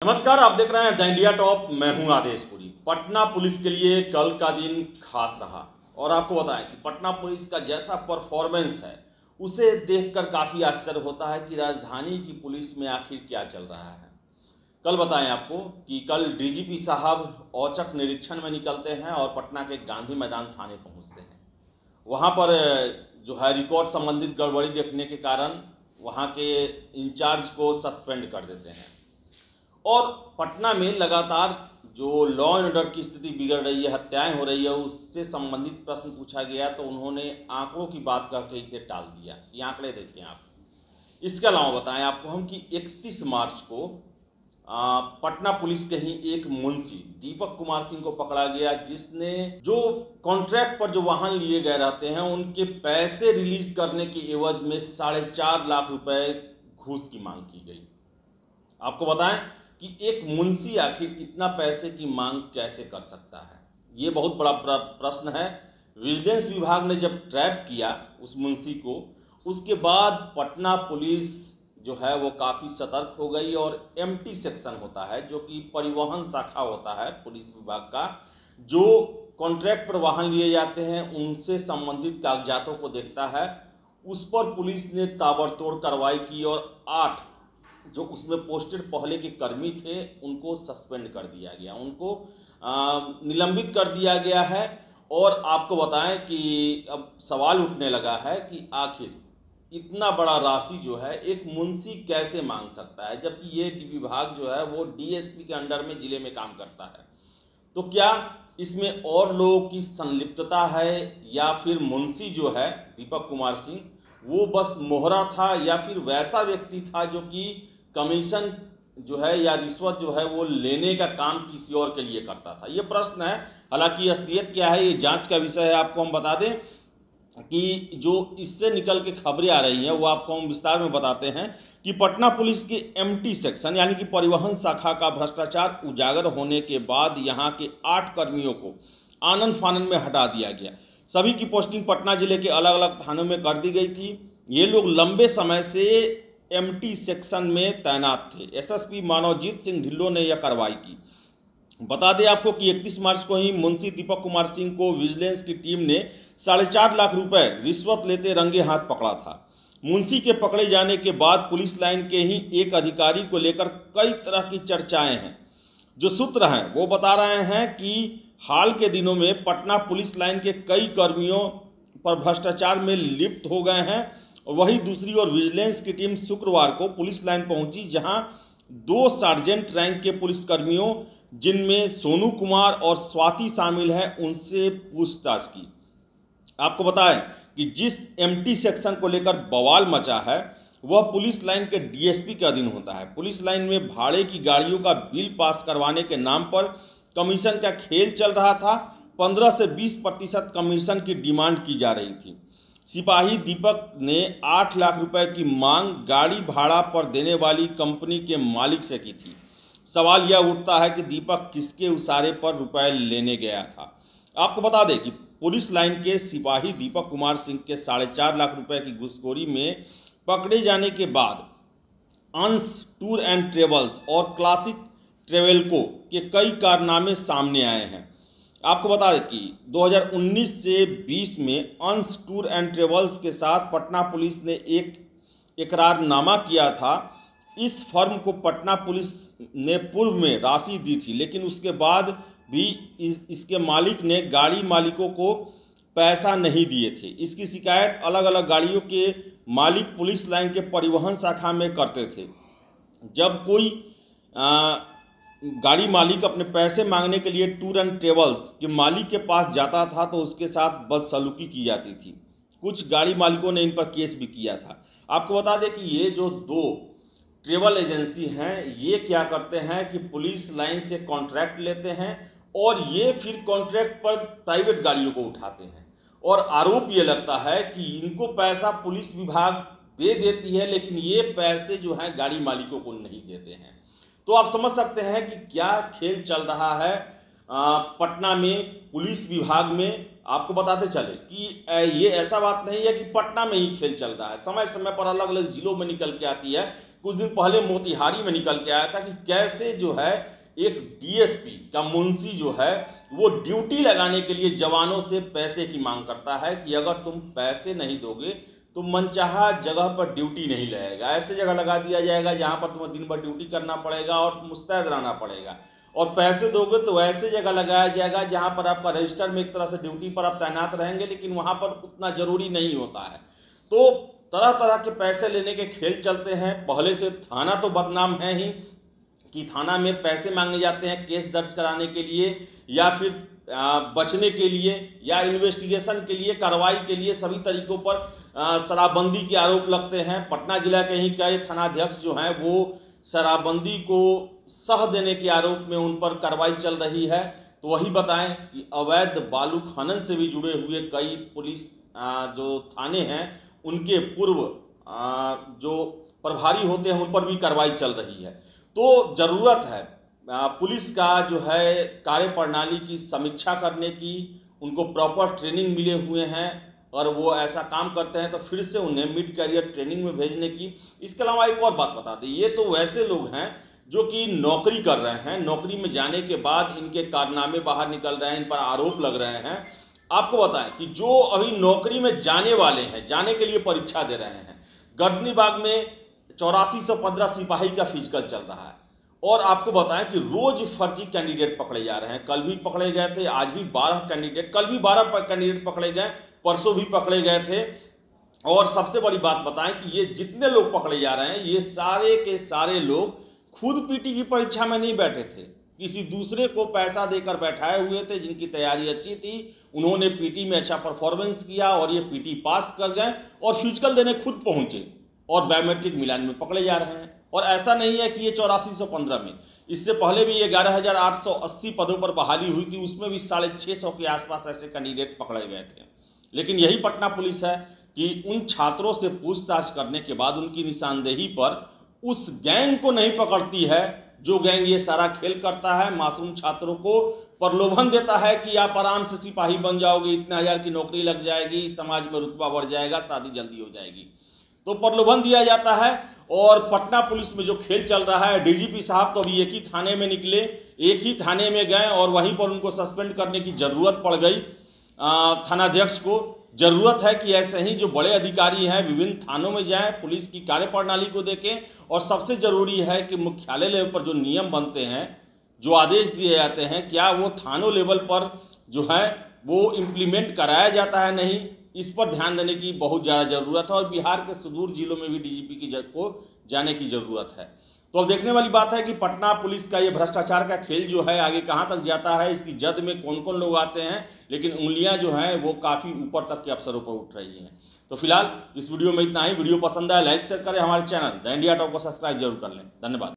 नमस्कार, आप देख रहे हैं द इंडिया टॉप। मैं हूं आदेशपुरी। पटना पुलिस के लिए कल का दिन खास रहा और आपको बताएं कि पटना पुलिस का जैसा परफॉर्मेंस है उसे देखकर काफ़ी आश्चर्य होता है कि राजधानी की पुलिस में आखिर क्या चल रहा है। कल बताएं आपको कि कल डीजीपी साहब औचक निरीक्षण में निकलते हैं और पटना के गांधी मैदान थाने पहुंचते हैं। वहां पर जो है रिकॉर्ड संबंधित गड़बड़ी देखने के कारण वहां के इंचार्ज को सस्पेंड कर देते हैं। और पटना में लगातार जो लॉ एंड ऑर्डर की स्थिति बिगड़ रही है, हत्याएं हो रही है, उससे संबंधित प्रश्न पूछा गया तो उन्होंने आंकड़ों की बात करके इसे टाल दिया। ये आंकड़े देखिए आप। इसके अलावा बताएं आपको हम कि 31 मार्च को पटना पुलिस के ही एक मुंशी दीपक कुमार सिंह को पकड़ा गया, जिसने जो कॉन्ट्रैक्ट पर जो वाहन लिए गए रहते हैं उनके पैसे रिलीज करने के एवज में 4.5 लाख रुपए घूस की मांग की गई। आपको बताएं कि एक मुंशी आखिर इतना पैसे की मांग कैसे कर सकता है, ये बहुत बड़ा प्रश्न है। विजिलेंस विभाग ने जब ट्रैप किया उस मुंशी को, उसके बाद पटना पुलिस जो है वो काफ़ी सतर्क हो गई और एमटी सेक्शन होता है जो कि परिवहन शाखा होता है पुलिस विभाग का, जो कॉन्ट्रैक्ट पर वाहन लिए जाते हैं उनसे संबंधित कागजातों को देखता है। उस पर पुलिस ने ताबड़तोड़ कार्रवाई की और 8 जो उसमें पोस्टेड पहले के कर्मी थे उनको सस्पेंड कर दिया गया, उनको निलंबित कर दिया गया है। और आपको बताएं कि अब सवाल उठने लगा है कि आखिर इतना बड़ा राशि जो है एक मुंशी कैसे मांग सकता है, जबकि ये विभाग जो है वो डीएसपी के अंडर में जिले में काम करता है। तो क्या इसमें और लोगों की संलिप्तता है या फिर मुंशी जो है दीपक कुमार सिंह वो बस मोहरा था या फिर वैसा व्यक्ति था जो कि कमीशन जो है या रिश्वत जो है वो लेने का काम किसी और के लिए करता था, ये प्रश्न है। हालांकि असलियत क्या है ये जांच का विषय है। आपको हम बता दें कि जो इससे निकल के खबरें आ रही हैं वो आपको हम विस्तार में बताते हैं कि पटना पुलिस के एमटी सेक्शन यानी कि परिवहन शाखा का भ्रष्टाचार उजागर होने के बाद यहाँ के 8 कर्मियों को आनन फानन में हटा दिया गया। सभी की पोस्टिंग पटना जिले के अलग अलग थानों में कर दी गई थी। ये लोग लंबे समय से एमटी सेक्शन में तैनात थे। एसएसपी मानवजीत सिंह ढिल्लों ने यह कार्रवाई की। बता दें आपको कि 31 मार्च को ही मुंशी दीपक कुमार सिंह को विजिलेंस की टीम ने 4.5 लाख रुपए रिश्वत लेते रंगे हाथ पकड़ा था। मुंशी के पकड़े जाने के बाद पुलिस लाइन के ही एक अधिकारी को लेकर कई तरह की चर्चाएं हैं। जो सूत्र हैं वो बता रहे हैं कि हाल के दिनों में पटना पुलिस लाइन के कई कर्मियों पर भ्रष्टाचार में लिप्त हो गए हैं। और वहीं दूसरी ओर विजिलेंस की टीम शुक्रवार को पुलिस लाइन पहुंची, जहां 2 सार्जेंट रैंक के पुलिसकर्मियों जिनमें सोनू कुमार और स्वाति शामिल हैं उनसे पूछताछ की। आपको बताएं कि जिस एमटी सेक्शन को लेकर बवाल मचा है वह पुलिस लाइन के डीएसपी के अधीन होता है। पुलिस लाइन में भाड़े की गाड़ियों का बिल पास करवाने के नाम पर कमीशन का खेल चल रहा था। 15 से 20% कमीशन की डिमांड की जा रही थी। सिपाही दीपक ने 8 लाख रुपए की मांग गाड़ी भाड़ा पर देने वाली कंपनी के मालिक से की थी। सवाल यह उठता है कि दीपक किसके इशारे पर रुपए लेने गया था। आपको बता दें कि पुलिस लाइन के सिपाही दीपक कुमार सिंह के 4.5 लाख रुपए की घूसखोरी में पकड़े जाने के बाद अंश टूर एंड ट्रेवल्स और क्लासिक ट्रेवेल्को के कई कारनामे सामने आए हैं। आपको बता दें कि 2019 से 20 में अंश टूर एंड ट्रेवल्स के साथ पटना पुलिस ने एक इकरारनामा किया था। इस फर्म को पटना पुलिस ने पूर्व में राशि दी थी, लेकिन उसके बाद भी इसके मालिक ने गाड़ी मालिकों को पैसा नहीं दिए थे। इसकी शिकायत अलग अलग गाड़ियों के मालिक पुलिस लाइन के परिवहन शाखा में करते थे। जब कोई गाड़ी मालिक अपने पैसे मांगने के लिए टूर एंड ट्रेवल्स के मालिक के पास जाता था तो उसके साथ बदसलूकी की जाती थी। कुछ गाड़ी मालिकों ने इन पर केस भी किया था। आपको बता दें कि ये जो 2 ट्रेवल एजेंसी हैं ये क्या करते हैं कि पुलिस लाइन से कॉन्ट्रैक्ट लेते हैं और ये फिर कॉन्ट्रैक्ट पर प्राइवेट गाड़ियों को उठाते हैं। और आरोप ये लगता है कि इनको पैसा पुलिस विभाग दे देती है, लेकिन ये पैसे जो हैं गाड़ी मालिकों को नहीं देते हैं। तो आप समझ सकते हैं कि क्या खेल चल रहा है पटना में पुलिस विभाग में। आपको बताते चले कि ये ऐसा बात नहीं है कि पटना में ही खेल चल रहा है, समय समय पर अलग अलग जिलों में निकल के आती है। कुछ दिन पहले मोतिहारी में निकल के आया था कि कैसे जो है एक डीएसपी का मुंशी जो है वो ड्यूटी लगाने के लिए जवानों से पैसे की मांग करता है कि अगर तुम पैसे नहीं दोगे तो मनचाहा जगह पर ड्यूटी नहीं लगेगा, ऐसे जगह लगा दिया जाएगा जहां पर तुम्हें दिन भर ड्यूटी करना पड़ेगा और मुस्तैद रहना पड़ेगा, और पैसे दोगे तो ऐसे जगह लगाया जाएगा जहां पर आपका रजिस्टर में एक तरह से ड्यूटी पर आप तैनात रहेंगे लेकिन वहां पर उतना जरूरी नहीं होता है। तो तरह तरह के पैसे लेने के खेल चलते हैं। पहले से थाना तो बदनाम है ही कि थाना में पैसे मांगे जाते हैं केस दर्ज कराने के लिए या फिर बचने के लिए या इन्वेस्टिगेशन के लिए, कार्रवाई के लिए, सभी तरीकों पर शराबबंदी के आरोप लगते हैं। पटना जिला के ही कई थानाध्यक्ष जो हैं वो शराबबंदी को सह देने के आरोप में उन पर कार्रवाई चल रही है। तो वही बताएं कि अवैध बालू खनन से भी जुड़े हुए कई पुलिस जो थाने हैं उनके पूर्व जो प्रभारी होते हैं उन पर भी कार्रवाई चल रही है। तो ज़रूरत है पुलिस का जो है कार्य प्रणाली की समीक्षा करने की, उनको प्रॉपर ट्रेनिंग मिले हुए हैं और वो ऐसा काम करते हैं तो फिर से उन्हें मिड कैरियर ट्रेनिंग में भेजने की। इसके अलावा एक और बात बता दें, ये तो वैसे लोग हैं जो कि नौकरी कर रहे हैं, नौकरी में जाने के बाद इनके कारनामे बाहर निकल रहे हैं, इन पर आरोप लग रहे हैं। आपको बताएं कि जो अभी नौकरी में जाने वाले हैं, जाने के लिए परीक्षा दे रहे हैं, गर्दनीबाग में 8415 सिपाही का फिजिकल चल रहा है और आपको बताएं कि रोज फर्जी कैंडिडेट पकड़े जा रहे हैं। कल भी पकड़े गए थे, आज भी 12 कैंडिडेट, कल भी 12 कैंडिडेट पकड़े गए, परसों भी पकड़े गए थे। और सबसे बड़ी बात बताएं कि ये जितने लोग पकड़े जा रहे हैं ये सारे के सारे लोग खुद पीटी की परीक्षा में नहीं बैठे थे, किसी दूसरे को पैसा देकर बैठाए हुए थे जिनकी तैयारी अच्छी थी, उन्होंने पीटी में अच्छा परफॉर्मेंस किया और ये पीटी पास कर गए और फिजिकल देने खुद पहुंचे और बायोमेट्रिक मिलान में पकड़े जा रहे हैं। और ऐसा नहीं है कि ये 8415 में, इससे पहले भी 11,880 पदों पर बहाली हुई थी, उसमें भी 650 के आसपास ऐसे कैंडिडेट पकड़े गए थे। लेकिन यही पटना पुलिस है कि उन छात्रों से पूछताछ करने के बाद उनकी निशानदेही पर उस गैंग को नहीं पकड़ती है जो गैंग ये सारा खेल करता है, मासूम छात्रों को प्रलोभन देता है कि आप आराम से सिपाही बन जाओगे, इतने हजार की नौकरी लग जाएगी, समाज में रुतबा बढ़ जाएगा, शादी जल्दी हो जाएगी, तो प्रलोभन दिया जाता है। और पटना पुलिस में जो खेल चल रहा है, डीजीपी साहब तो अभी एक ही थाने में निकले, एक ही थाने में गए और वहीं पर उनको सस्पेंड करने की जरूरत पड़ गई। थानाध्यक्ष को जरूरत है कि ऐसे ही जो बड़े अधिकारी हैं विभिन्न थानों में जाएं, पुलिस की कार्यप्रणाली को देखें और सबसे जरूरी है कि मुख्यालय लेवल पर जो नियम बनते हैं, जो आदेश दिए जाते हैं, क्या वो थानों लेवल पर जो है वो इम्प्लीमेंट कराया जाता है नहीं, इस पर ध्यान देने की बहुत ज़्यादा ज़रूरत है। और बिहार के सुदूर जिलों में भी डीजीपी की को जाने की ज़रूरत है। तो अब देखने वाली बात है कि पटना पुलिस का ये भ्रष्टाचार का खेल जो है आगे कहाँ तक जाता है, इसकी जद में कौन कौन लोग आते हैं, लेकिन उंगलियां जो हैं वो काफ़ी ऊपर तक के अफसरों पर उठ रही हैं। तो फिलहाल इस वीडियो में इतना ही। वीडियो पसंद आया लाइक शेयर करें, हमारे चैनल द इंडिया टॉप को सब्सक्राइब जरूर कर लें। धन्यवाद।